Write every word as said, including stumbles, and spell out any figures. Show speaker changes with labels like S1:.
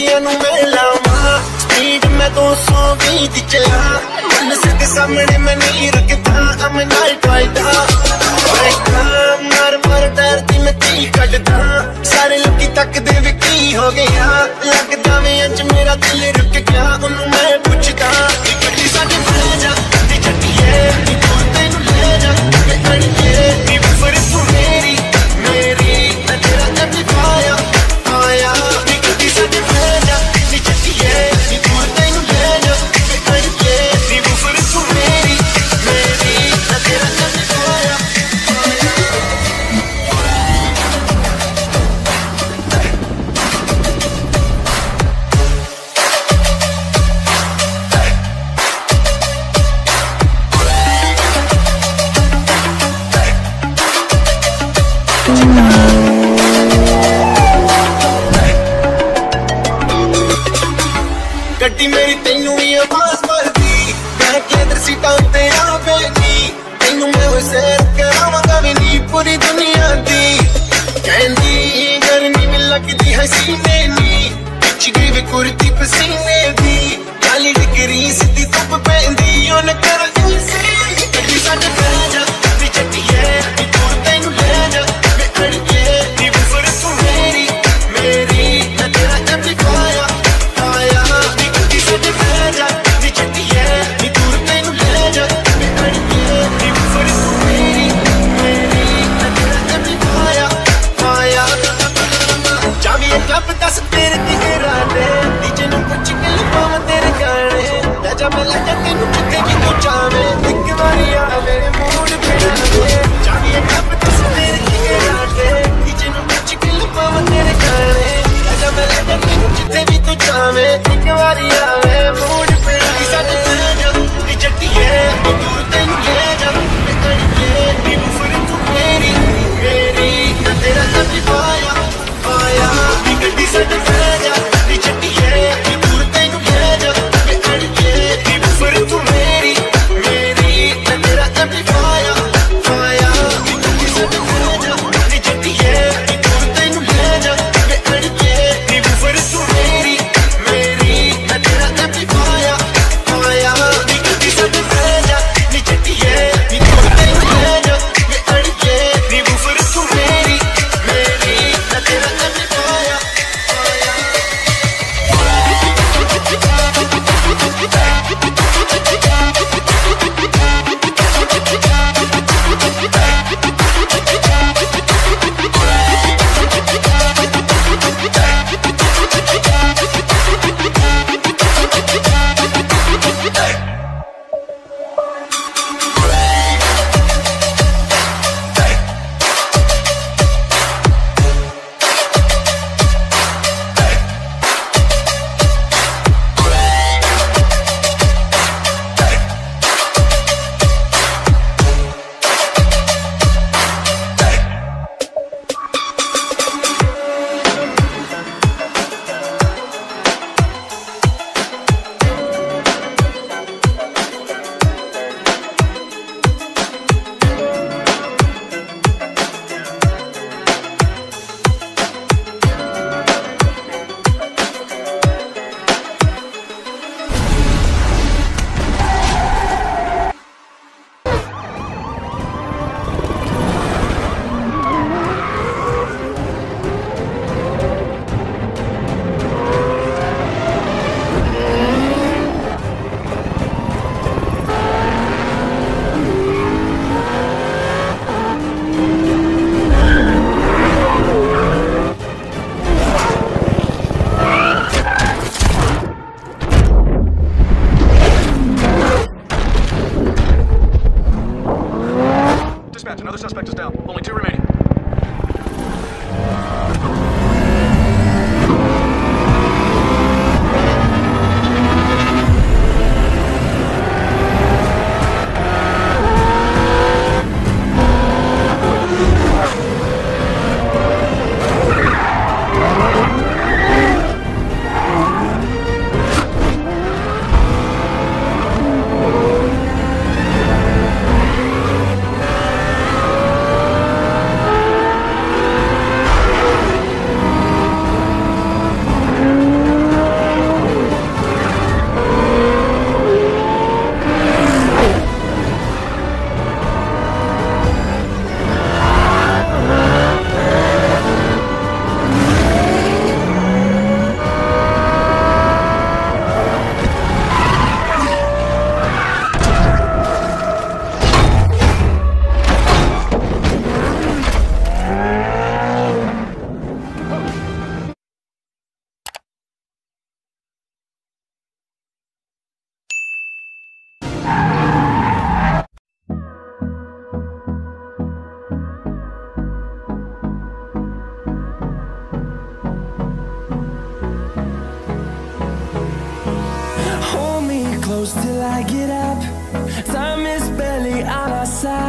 S1: दुनिया नू मैं लावा स्पीड में दो सौ बीस दी चला मन से सामने मैं नहीं रुकता I'm a night rider मार मार डरती मैं ती कटदा सारे लोग तकदे वे की हो गया लगदा मैं अज मेरा दिल रुक गया उन्हों मैं पुछदा गड्डी साडे ले जा दी चट्टीए नी दूर तेनू ले जा मैं अड़िए नी फिर तू मेरी मेरी मैं तेरा कभी पाया पाया नी गड्डी साडे ले जा दी चट्टीए नी दूर तेनू ले जा मैं अड़िए नी फिर तू मेरी मेरी मैं तेरा कभी पाया गड्डी मेरी तेनू ही आवाज मारदी मैं केंद्र सीटा उत्ते आवेगी तेनू मैं वैसे करावांगा भी नी पूरी दुनिया दी कहंदी गर्मी में लगदी है सीने नी पिछ गई वे कुर्ती पसीने दी काली डिगरी सीधी धुप पैंदी ओन कर गड्डी साडे ले जा दी चट्टीए नी दूर तेनू ले जा मैं अड़िए नी फिर तू मेरी मेरी मैं तेरा कभी पाया पाया ले जा दी चट्टीए नी दूर तेनू ले जा मैं अड़िए नी फिर तू मेरी मेरी मैं तेरा कभी पाया पाया जावी क्लब दस तेरे दी इरादे डीजे नू कुछ के लपावां तेरे गाने ले जा मैं ले जा तेनू जिथे भी तू चाहे एक बारी आवे मूड फिरा दे जावी क्लब दस तेरे दी इरादे डीजे नू कुछ के लपावां तेरे गाने ले जा मैं ले जा तेनू जिथे भी तू चाहे एक बारी आवे मूड फिरा साडे ले जा दी चट्टीए नी दूर तेनू ले जा मैं अड़िए नी फिर तू मेरी मेरी मैं तेरा कभी पाया पाया नी गड्डी साडे ले जा दी चट्टीए नी दूर तेनू ले जा मैं अड़िए नी फिर तू मेरी मेरी मैं तेरा कभी पाया पाया नी गड्डी साडे ले जा दी चट्टीए नी दूर तेनू ले जा मैं अड़िए नी फिर तू मेरी मेरी मैं तेरा कभी पाया पाया नी गड्डी साडे ले जा दी चट्टीए नी दूर तेनू ले जा मैं अड़िए नी फिर तू मेरी मेरी मैं तेरा कभी पाया पाया
S2: Another suspect is down. Only two remaining.
S3: close till I get up. Time is barely on our side.